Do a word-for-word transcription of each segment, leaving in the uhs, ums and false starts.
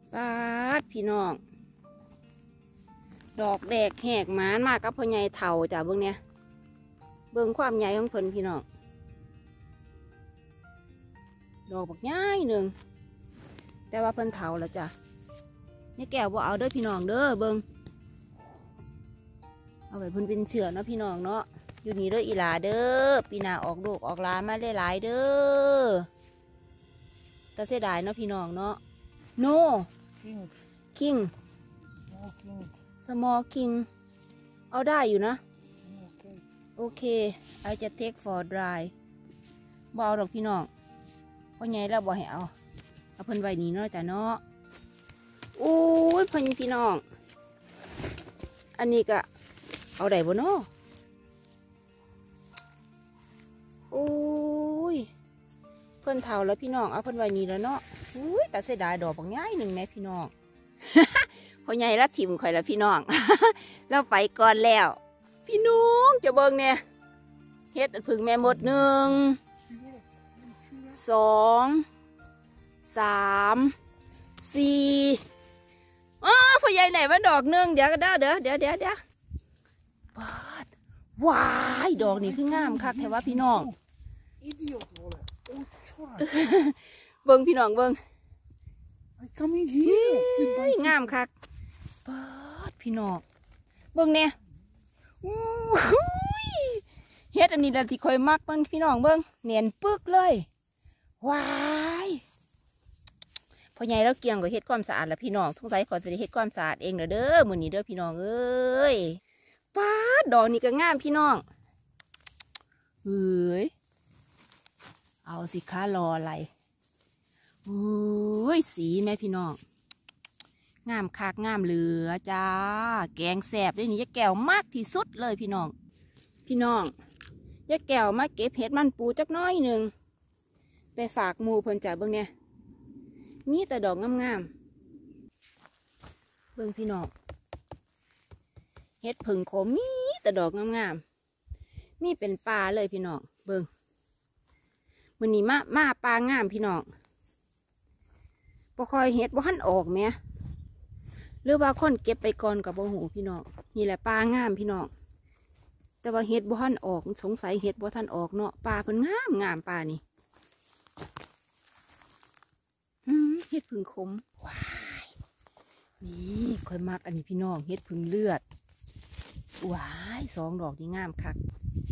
ปาดพี่น้องดอกแดกแหกหมานมากกับพ่อใหญ่เฒ่าจ้ะเบิ่งเนี่ยเบิ่งความใหญ่ของเพิ่นพี่น้องดอกบักใหญ่หนึ่งแต่ว่าเพิ่นเฒ่าแล้วจ้ะนี่แก้วบ่เอาเด้อพี่น้องเด้อเบิ่งเอาไว้เพิ่นเป็นเชื้อเนาะพี่น้องเนาะอยู่นี่เด้ออีหลาเด้อปีหน้าออกลูกออกหลานมาหลายๆเด้อแต่เสียดายเนาะพี่น้องเนาะโนคิงสมอลคิงเอาได้อยู่นะโอเคไอจะเทคฟอร์ดรายบ่เอาดอกพี่น้องเพราะไงแล้วบ่ให้เอาเอาเพิ่นไว้นี่เนาะจ้ะเนาะโอ้ยเพิ่นพี่น้องอันนี้ก็เอาได้บ่เนาะโอ้ยเพิ่นเฒ่าแล้วพี่น้องเอาเพิ่นไว้นี่แล้วเนาะอุ้ยแต่เสียดายดอกบางง่ายหนึ่งแม่พี่น้องพอใหญ่ละถิ่มข่อยละพี่น้องแล้วไปก่อนแล้วพี่น้องจะเบิ่งเนี่ยเฮ็ดผึ่งแม่หมดหนึ่งสองสามสี่อ๋อพอใหญ่ไหนว่าดอกหนึ่งเดี๋ยวก็ได้เดี๋ยวเดี๋ยวเดี๋ยวเดี๋ยวปาดว้ายดอกนี่คืองามคักแท้ว่าพี่น้องเบิ่งพี่น้องเบิ่งงามคักปาดพี่น้องเบิ่งเนี่ยเฮ็ดอันนี้ละที่คอยมักเบิ่งพี่น้องเบิ่งเนียนปึกเลยว้ายพอใหญ่แล้วเกี่ยงกับเฮ็ดความสะอาดแล้วพี่น้องสงสัยขอจะได้เฮ็ดความสะอาดเองเด้อเด้อมื้อนี้เด้อพี่น้องเอ้ยปาดดอกนี่ก็งามพี่น้องเฮ้ยเอาสิคะรออะไรโอ้ยสีแม่พี่น้องงามคักงามเหลือจ้าแกงแสบด้วยนี่ยายแก้วมากที่สุดเลยพี่น้องพี่น้องยายแก้วมาเก็บเห็ดมันปูจักน้อยหนึ่งไปฝากหมูเพิ่นจ่าเบิ่งเนี่ยนี่แต่ดอกงามๆเบิ่งพี่น้องเห็ดผึ่งขมนี่แต่ดอกงามๆนี่เป็นปลาเลยพี่น้องเบิ่งมื้อนี้มามาปลางามพี่น้องบ่ค่อยเห็ดบ่ทันออกแม่หรือว่าคนเก็บไปก่อนกับบ่หูพี่น้องนี่แหละปลางามพี่น้องแต่ว่าเห็ดบ่ทันออกสงสัยเห็ดบ่ทันออกเนาะปลาเพิ่นงามงามปลานี่เห็ดผึ่งขมว้ายนี่ค่อยมักอันนี้พี่น้องเห็ดผึ่งเลือดว้ายสองดอกนี่งามคัก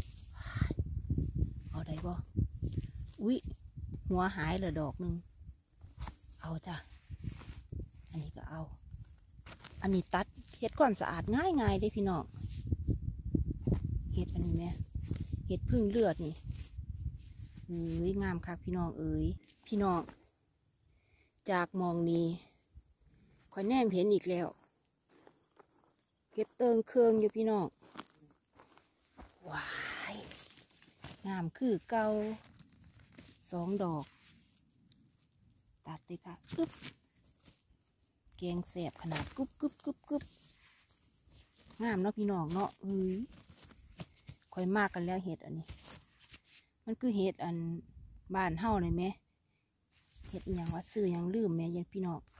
เอาได้บ่อุ๊ยหัวหายเหลือดอกหนึ่งเอาจ้ะอันนี้ก็เอาอันนี้ตัดเห็ดความสะอาดง่ายง่ายได้พี่น้องเห็ดอันนี้แม่เห็ดพึ่งเลือดนี่เอ้ยงามคักพี่น้องเอ้ยพี่น้องจากมองนี้คอยแนมเห็นอีกแล้วเห็ดเติงเครื่องอยู่พี่น้องว้ายงามคือเก่าสองดอกตัดเลยค่ะกึบแกงแสบขนาดกึบกึบกึบกึบงามเนาะพี่น้องเนาะเอ้ยคอยมากกันแล้วเห็ดอันนี้มันคือเห็ดอันบ้านเฮ้าเลยไหมเห็ดอย่างว่าซื้อยังลืมแม่ยันพี่น้อง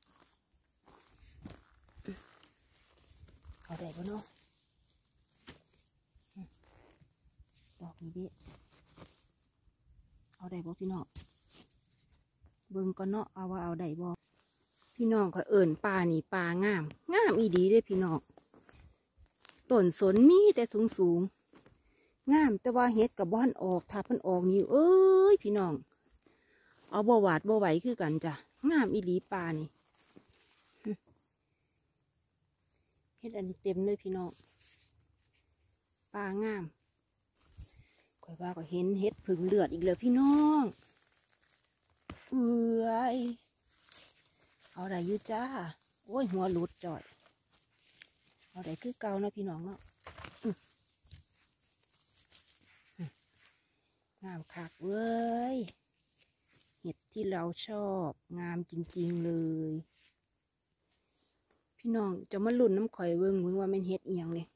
เอาได้ปะเนาะดอกนี้ดิเอาได้บ่พี่น้องเบิ่งก็เนาะเอาว่าเอาได้บ่พี่น้องก็เอิ่นปลานี่ปลางามงามอีดีเด้พี่น้องต้นสนมีแต่สูงสูงงามแต่ว่าเห็ดกับบ้านออกถ้าเพิ่นออกนี่เอ้ยพี่น้องเอาบ่หวาดบ่ไหวคือกันจ้ะงามอีหลีปลานี่เห็ดอันนี้เต็มเลยพี่น้องปลางามคอยว่าก็เห็นเห็ดผึ่งเลือดอีกแล้วพี่น้องเอ้ยเอาได้อยู่จ้าโอ้ยหัวหลุดจ่อยเอาได้คือเก่านะพี่น้องเนาะงามคักเว้ยเห็ดที่เราชอบงามจริงๆเลยพี่น้องจะมาลุ่นน้ำข่อยเบิ้งมึงว่ามันเห็ดเอียงเนี่ย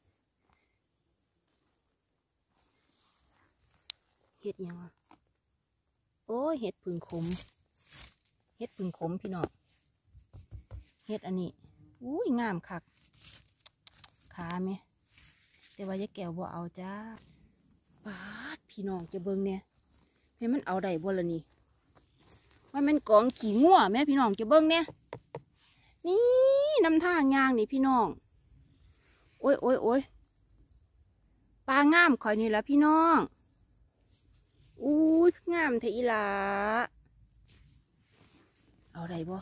เห็ดเอียงอ่ะโอ้ยเห็ดผึ่งขมเห็ดผึ่งขมพี่น้องเฮ็ดอันนี้อุ้ยงามคักขาไหมแต่ว่ายายแก้วบ่เอาจ้าปาดพี่น้องจะเบิ่งเนี่ยให้มันเอาได้บ่ละนี่ว่ามันกองขี้งัวแม่พี่น้องจะเบิ่งเนี่ยนี่น้ำทางยางนี่พี่น้องโอ้ยโอ้ยโอ้ยปลางามข่อยนี่ละพี่น้องอุ้ยงามเทอีหลาเอาได้บ่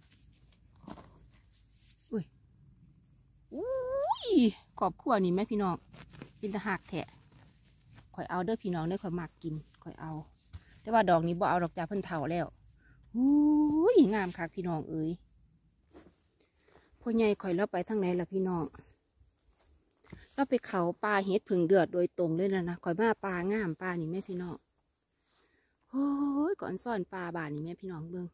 อุ้ยอุ้ยขอบขั้วนี่แม่พี่น้องกินตะหักแทะข่อยเอาเด้อพี่น้องเด้อข่อยมักกินข่อยเอาแต่ว่าดอกนี้บ่เอาดอกจ่าเพิ่นเฒ่าแล้วอุ้ยงามคักพี่น้องเอ้ยพ่อใหญ่ข่อยแล้วไปทางไหนล่ะพี่น้องเราไปเขาปลาเห็ดผึ่งเดือดโดยตรงเลยแล้วนะข่อยมาปลางามปลานี่แม่พี่น้องโอ้ยก่อนซ่อนปลาบานนี่แม่พี่น้องเบิ่ง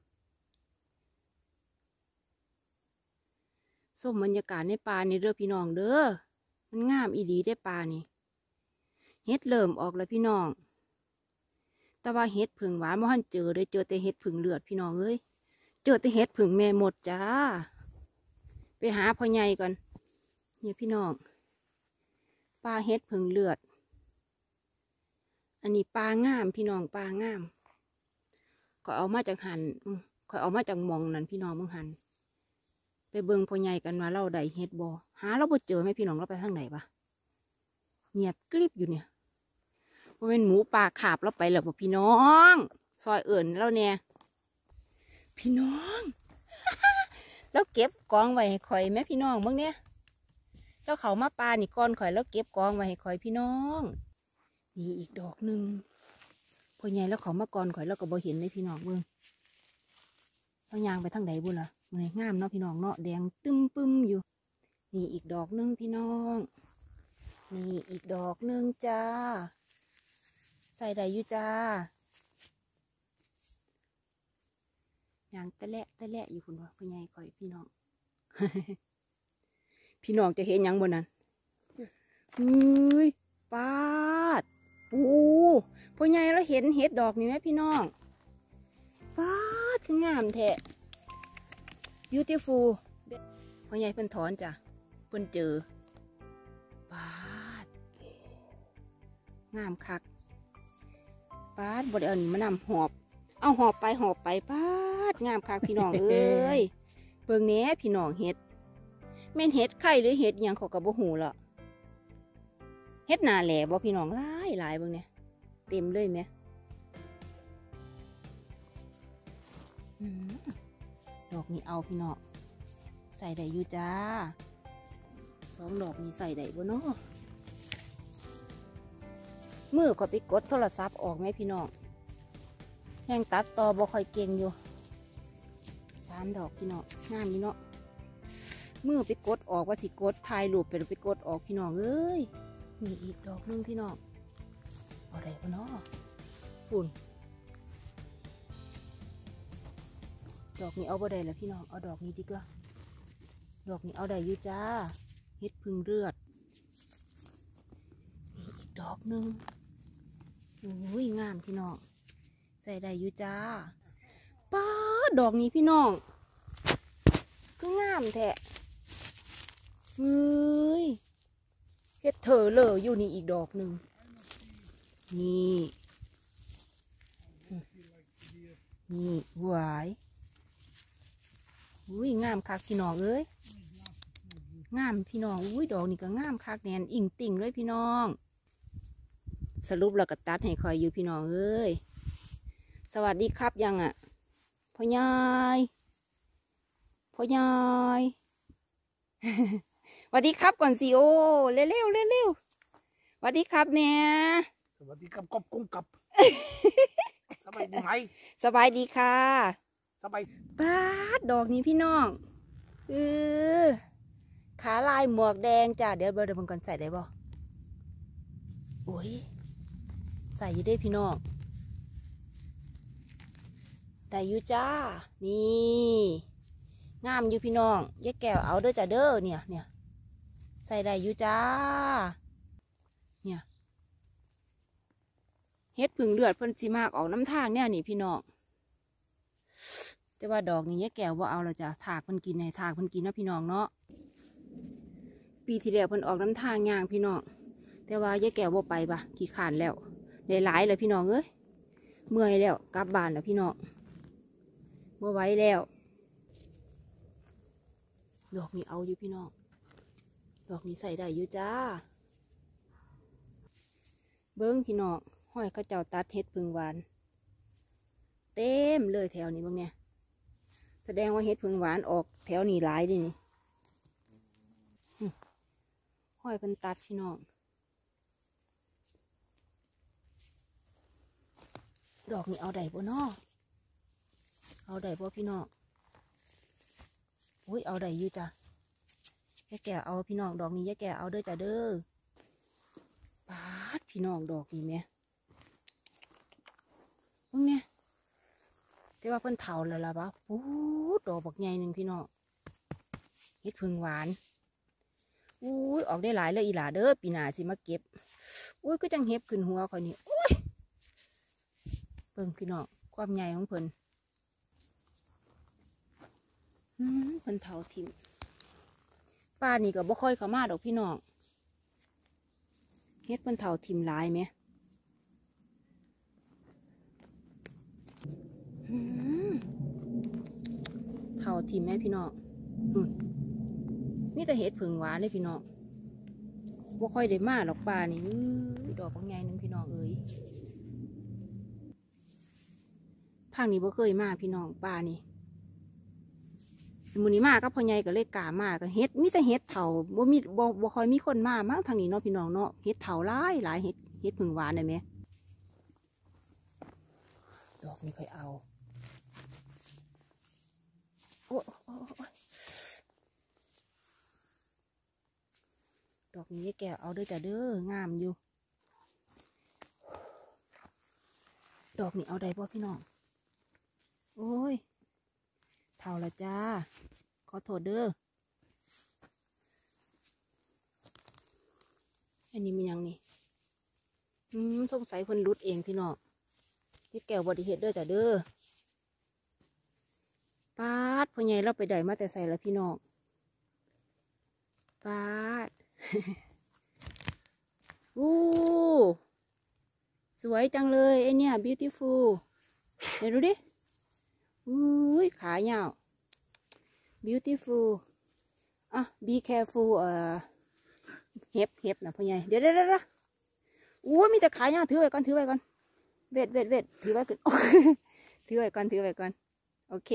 ส้มบรรยากาศในปลาในเรือพี่น้องเด้อมันงามอีดีได้ปลานี่เห็ดเริ่มออกแล้วพี่น้องแต่ว่าเห็ดผึ่งหวานบ่ทันเจอเลยเจอแต่เห็ดผึ่งเลือดพี่น้องเอ้ยเจอแต่เห็ดผึ่งแม่หมดจ้าไปหาพ่อใหญ่ก่อนเนี่ยพี่น้องปลาเห็ดผึ่งเลือดอันนี้ปลางามพี่น้องปลางามก็เอามาจากหันก็เอามาจากมองนั่นพี่น้องมึงหันไปเบิ่งพ่อใหญ่กันว่าเราได้เห็ดบ่หาเราบ่เจอไหมพี่น้องเราไปทางไหนปะเงียบกริบอยู่เนี่ยว่าเป็นหมูปลาขาบเราไปแล้วบ่พี่น้องซอยเอิ่นแล้วเนี่ยพี่น้อง แล้วเก็บกองไว้ให้ข่อยแม่พี่น้องเบิ่งเนี่ยแล้วเขามาปลานี่ก้อนข่อยแล้วเก็บกองไว้ให้ข่อยพี่น้องนี่อีกดอกหนึ่งพอใหญ่แล้วเขามาก่อนข่อยแล้วก็บ่เห็นเลยพี่น้องเบิ่งเขายางไปทางไหนบุญล่ะมันงามเนาะพี่น้องเนาะแดงตึมปึ้มอยู่นี่อีกดอกหนึ่งพี่น้องนี่อีกดอกหนึ่งจ้าใส่ได้อยู่จ้ายางตะและตะและอยู่คุณวะพอใหญ่ข่อยพี่น้อง พี่น้องจะเห็นยังบนนั้นเฮ้ยปาดโอ้พ่อใหญ่เราเห็นเห็ดดอกนี่ไหมพี่น้องปาดคืองามแท้ beautiful พ่อใหญ่เพิ่นถอนจ้ะเพิ่นเจอปาดงามคักปาดบไดเอาหนีมานำหอบเอาหอบไปหอบไปปาดงามคักพี่น้อง เอ้ยเบิ่งแหน่พี่น้องเห็ดแม่นเห็ดไข่หรือเห็ดยังเขากับบ่หูละเห็ดนาแหล่บ่พี่น้องหลายหลายเบิ่งเนี่ยเต็มเลยไหมดอกนี้เอาพี่น้องใส่ได้อยู่จ้าสองดอกนี้ใส่ได้บ่เนาะมือก็ไปกดโทรศัพท์ออกไหมพี่น้องแห้งตัดต่อบ่ค่อยเก่งอยู่สามดอกพี่น้องงามนี่เนาะมือไปกดออกว่าที่กดถ่ายรูปไปไปกดออกพี่น้องเอ้ยมีอีกดอกนึงพี่น้องเอาได้ปะเนาะปุ่นดอกนี้เอาบ่ได้แล้วพี่น้องเอาดอกนี้ดีกว่าดอกนี้เอาได้อยู่จ้าเฮ็ดพึ่งเลือดมีอีกดอกนึงอุ้ยงามพี่น้องใส่ได้อยู่จ้าป้าดอกนี้พี่น้องคืองามแท้เฮ้ยเฮ็ดเถอเลยอยู่นี่อีกดอกหนึ่งนี่นี่หวายอุ้ยงามคักพี่น้องเอ้ยงามพี่น้องอุ้ยดอกนี่ก็งามคักแนนอิ่งติ่งเลยพี่น้องสรุปเราก็ตัดให้คอยอยู่พี่น้องเอ้ยสวัสดีครับยังอ่ะพ่อยายพ่อยายสวัสดีครับก่อนสิโอเร็วเร็วเร็วเร็วสวัสดีครับเนี่ยสวัสดีครับกบกุ้งกับ สบายดีไหมสบายดีค่ะสบายป้าดดอกนี้พี่น้องเออขาลายหมวกแดงจ้ะเดี๋ยวเบอร์เดี๋ยวมันก่อนใส่ได้บ่โอ้ยใส่อยู่ได้พี่น้องได้อยู่จ้านี่งามอยู่พี่น้องยายแก้วเอาเด้อจ้ะเด้อเนี่ยเนี่ยใส่ได้อยู่จ้าเนี่ยเฮ็ดผึ่งเลือดเพิ่นสิมากออกน้ำทางเนี่ยนี่พี่น้องแต่แต่ว่าดอกนี้ยายแก้วว่าเอาแล้วจ้ะถากมันกินในถากมันกินนะพี่น้องเนาะปีที่แล้วเพิ่นออกน้ำทางย่างพี่น้องแต่ว่ายายแก้วว่าไปปะขี้ขานแล้วได้หลายเลยพี่น้องเอ้ยเมื่อยแล้วกลับบ้านแล้วพี่น้องบ่ไหวแล้วดอกนี้เอาอยู่พี่น้องดอกนี้ใส่ได้อยู่จ้าเบิ้งพี่น้องห้อยเขาเจ้าตัดเห็ดพึ่งหวานเต็มเลยแถวนี้บ้างเนี่ยแสดงว่าเห็ดพึ่งหวานออกแถวนี้หลายดินี่ห้อยเป็นตัดพี่น้องดอกนี้เอาได้บ่น้อเอาได้บ่พี่น้องอุ้ยเอาได้อยู่จ้ะยายแก่เอาพี่น้องดอกนี้ยายแก่เอาเด้อจ้ะเด้อปาดพี่น้องดอกนี้แม่พวกเนี้ยแต่ว่าเพิ่นเฒ่าแล้วล่ะปะปูดดอกบักใหญ่หนึ่งพี่น้องเฮ็ดพึ่งหวานอุ้ยออกได้หลายเลยอีหล่าเด้อปีหน้าสิมาเก็บอุ้ยก็จังเห็บขึ้นหัวเขานี่อุ้ยเบิ่งพี่น้องความใหญ่ของเพิ่นอืมเพิ่นเฒ่าทิ่มป้านี่ก็บ่ค่อยเข้ามาดอกพี่น้องเฮ็ดเพิ่นเฒ่าทิ่มหลายไหมเฒ่าทิ่มไหมพี่น้องมีแต่เฮ็ดผึ่งหวานเลยพี่น้องบ่ค่อยได้มาดอกป้านี่ดอกบางใหญ่นึงพี่น้องเอ้ยทางนี้บ่เคยมาพี่น้องป้านี่มื้อนี้มากับพ่อใหญ่ก็เลยกล้ามาก็เฮ็ดมีแต่เฮ็ดเฒ่าบ่มีบ่บ่ค่อยมีคนมามั้งทางนี้เนาะพี่น้องเนาะเฮ็ดเฒ่าหลายหลายเฮ็ดเฮ็ดผึ่งหวานได้ไหมดอกนี้ค่อยเอาโอ้โอ้โอ้ดอกนี้แกเอาเด้อจ้ะเด้องามอยู่ดอกนี้เอาได้ป่ะพี่น้องโอ้ยเท่าละจ้าขอโทษเด้ออันนี้มันยังนี่อืมสงสัยเพิ่นรุดเองพี่น้องที่แก้วบไดิเหตุเด้อจ้ะเด้อปาดพ่อใหญ่เราไปได้มาแต่ใส่ละพี่น้องปาดโอ้สวยจังเลยไอเนี่ย beautiful เดี๋ยวดูดิอุ้ยขายาว beautiful อ่ะ be careful เอ่อเห็บเห็บนะพ่อใหญ่เดี๋ยวเดี๋ยวเดี๋ยวอู้มีแต่ขายาวถือไว้ก่อนถือไว้ก่อนเวทเวทเวทถือไว้ก่อนถือไว้ก่อนถือไว้ก่อนโอเค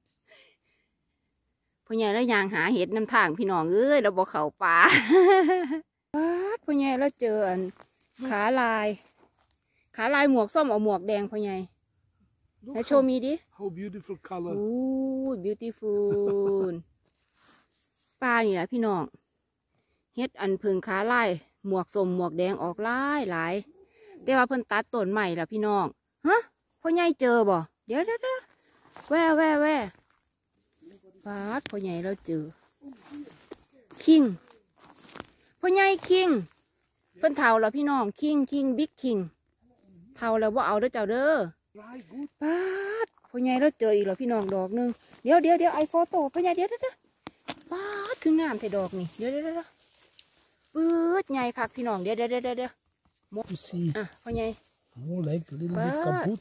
พ่อใหญ่แล้วยางหาเห็ดน้ำทางพี่น้องเอ้ยเราบอกเขาป่าพ่อใหญ่แล้วเจออันขาลายขาลายหมวกส้มเอาหมวกแดงพ่อใหญ่แล้วโชว์มีดิ How beautiful color โอ้ beautiful ปลานี่แหละพี่น้องเฮ็ดอันพึ่งขาลายหมวกส้มหมวกแดงออกลายหลายแต่ว่าเพิ่นตัดต้นใหม่ละพี่น้องฮะพ่อใหญ่เจอบ่เดี๋ยวเดี๋ยวแว่แว่แว่ปาดพ่อใหญ่เราเจอคิงพ่อใหญ่คิงเพิ่นเท่าแล้วพี่น้องคิงคิงบิ๊กคิงเท่าแล้วว่าเอาเด้อเจ้าเด้อปาดพ่อใหญ่เราเจออีกแล้วพี่น้องดอกนึงเดี๋ยวเดี๋ยวเดี๋ยวไอโฟโต้พ่อใหญ่เดี๋ยวเดี๋ยวปาดคืองามแต่ดอกนี่เดี๋ยวเดี๋ยวเดี๋ยวปื๊ดใหญ่คักพี่น้องเดี๋ยวเดี๋ยวเดี๋ยวเดี๋ยวอ่ะพ่อใหญ่ Oh, like a little bit kaputt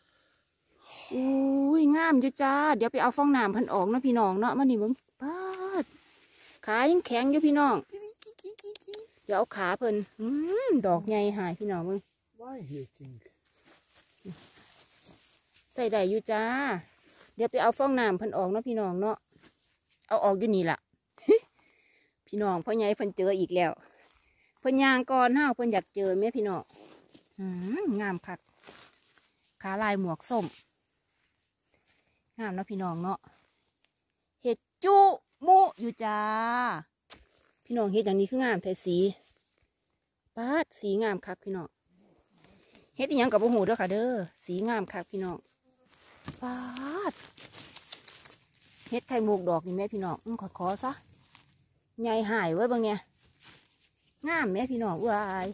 อุ้ยงามอยู่จ้าเดี๋ยวไปเอาฟองน้ำพันออกนะพี่น้องเนาะมันนี่มึงปาดขายังแข็งอยู่พี่น้องเดี๋ยวเอาขาเพิ่นอืมดอกใหญ่หายพี่น้องมึง Why here, King? ใส่ได้อยู่จ้าเดี๋ยวไปเอาฟองน้ำเพิ่นออกเนาะพี่น้องเนาะเอาออกอยู่นี่ล่ะ พี่น้องพ่อใหญ่เพิ่นเจออีกแล้วเพิ่นยางก่อนห้าวเพิ่นอยากเจอแม่พี่น้องอืมงามคักขาลายหมวกส้มงามเนาะพี่น้องเนาะเห็ดจุมุอยู่จ้าพี่น้องเห็ดอย่างนี้คืองามแท้สีปาดสีงามคักพี่น้องเห็ดอีหยังกับบ่หูเด้อค่ะเด้อสีงามคักพี่น้องปาดเห็ดไข่มุกดอกนี่แม่พี่น้องขอขอซะใหญ่หายไว้บางเนี่ยงามแม่พี่น้องว้าย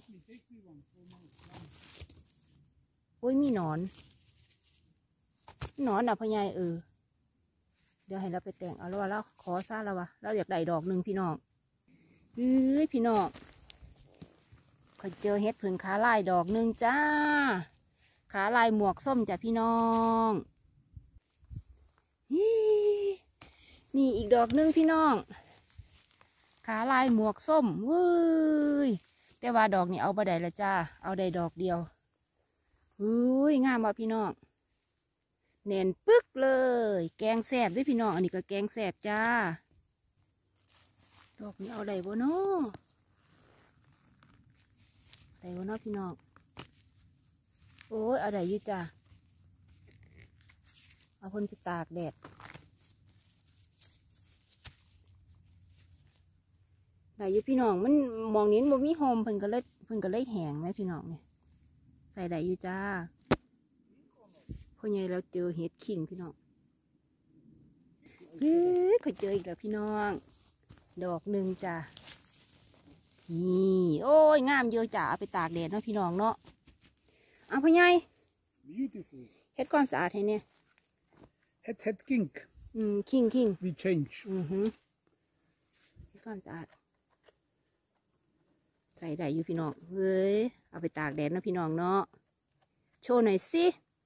โอ้ยมีหนอนหนอนอ่ะพ่อใหญ่เออดี๋ยวให้เราไปแต่งเอาแล้วว่าเราขอซาแล้ววะเราอยากได้ดอกหนึ่งพี่น้องเอ้ยพี่น้องเคยเจอเห็ดผึ่งขาลายดอกหนึ่งจ้าขาลายหมวกส้มจ้ะพี่น้องนี่อีกดอกหนึ่งพี่น้องขาลายหมวกส้มเว้ยแต่ว่าดอกนี้เอาบ่ได้ละจ้าเอาได้ดอกเดียวเฮ้ยงามว่ะพี่น้องเน่นปึ๊กเลยแกงแซ่บด้วยพี่น้องอันนี้ก็แกงแซ่บจ้าดอกนี้เอาได้บ่เนาะได้บ่เนาะพี่น้องโอ้ยเอาได้อยู่จ้าเอาคนไปตากแดดได้อยู่พี่น้องมันมองนี้มันมีโฮมเพิ่นก็เลยเพิ่นก็เลยแห้งไหมพี่น้องเนี่ยใส่ได้อยู่จ้าพ่อใหญ่เราเจอเห็ดขิงพี่น้องเฮ้ยเคยเจออีกแล้วพี่น้องดอกหนึ่งจ้ะนี่โอ้ยงามเยอะจ้ะเอาไปตากแดดเนาะพี่น้องเนาะเอาพ่อใหญ่ Beautiful. เฮ็ดความสะอาดให้เนี่ย Het het kink. อืมขิงขิง We change. อือฮึเฮ็ดความสะอาดใส่ได้อยู่พี่น้องเฮ้ยเอาไปตากแดดเนาะพี่น้องเนาะโชว์หน่อยสิ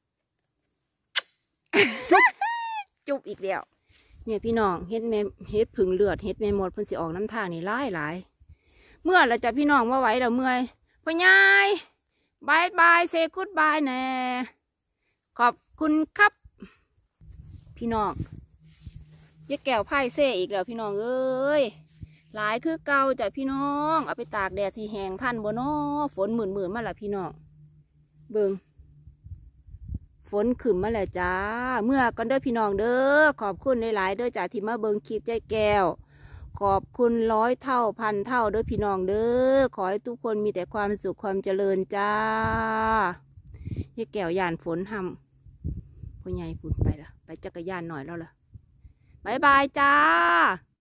จุบอีกแล้วเนี่ยพี่น้องเฮ็ดแม่เฮ็ดผึ่งเลือดเฮ็ดแม่หมดเพิ่นสิออกน้ำทางนี่หลายหลายเมื่อเราจะพี่น้องว่าไหวเราเมื่อยพ่อใหญ่บายบายเซกูดบายแน่ขอบคุณครับพี่น้องยายแก้วไพ่เซ่อีกแล้วพี่น้องเอ้ยหลายคือเก่าจ้ะพี่น้องเอาไปตากแดดสีแห้งทันบ่น้อฝนหมื่นหมื่นมาละพี่น้องเบิ่งฝนขึ้นมาแล้วจ้าเมื่อกันเด้อพี่น้องเด้อขอบคุณหลายๆเด้อจ้าที่มาเบิ่งคลิปยายแก้วขอบคุณร้อยเท่าพันเท่าเด้อพี่น้องเด้อขอให้ทุกคนมีแต่ความสุขความเจริญจ้ายายแก้วย่านฝนทำพ่อใหญ่พุ่นไปละไปจักรยานหน่อยแล้วล่ะบายบายจ้า